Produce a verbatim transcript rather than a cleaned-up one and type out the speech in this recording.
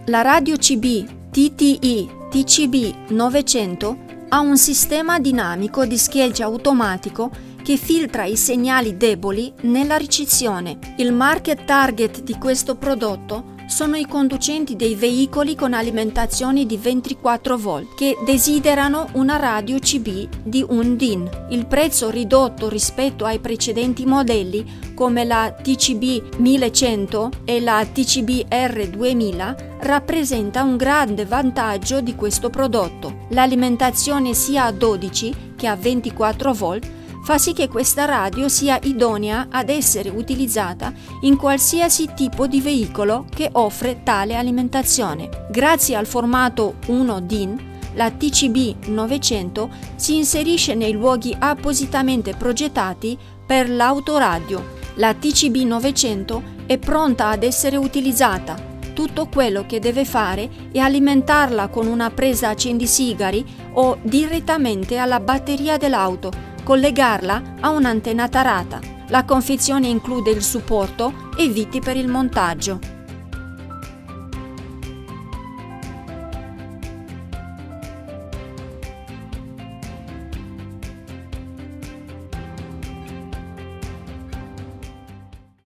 La radio C B T T I T C B novecento ha un sistema dinamico di scheggia automatico che filtra i segnali deboli nella ricezione. Il market target di questo prodotto sono i conducenti dei veicoli con alimentazione di ventiquattro volt che desiderano una radio C B di un D I N. Il prezzo ridotto rispetto ai precedenti modelli come la T C B millecento e la T C B R duemila rappresenta un grande vantaggio di questo prodotto. L'alimentazione sia a dodici che a ventiquattro volt fa sì che questa radio sia idonea ad essere utilizzata in qualsiasi tipo di veicolo che offre tale alimentazione. Grazie al formato uno D I N, la T C B novecento si inserisce nei luoghi appositamente progettati per l'autoradio. La T C B novecento è pronta ad essere utilizzata. Tutto quello che deve fare è alimentarla con una presa accendisigari o direttamente alla batteria dell'auto, collegarla a un'antenna tarata. La confezione include il supporto e viti per il montaggio.